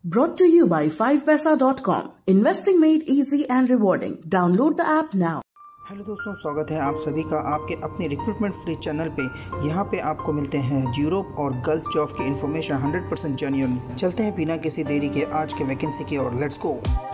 Brought to you by 5paisa.com. Investing made easy and rewarding. Download the app now. Hello दोस्तों, स्वागत है आप सभी का आपके अपने रिक्रूटमेंट फ्री चैनल पे। यहाँ पे आपको मिलते हैं यूरोप और गर्ल्स जॉब की इन्फॉर्मेशन 100% जेन्युइन। चलते हैं बिना किसी देरी के आज के वैकेंसी की ओर, लेट्स गो।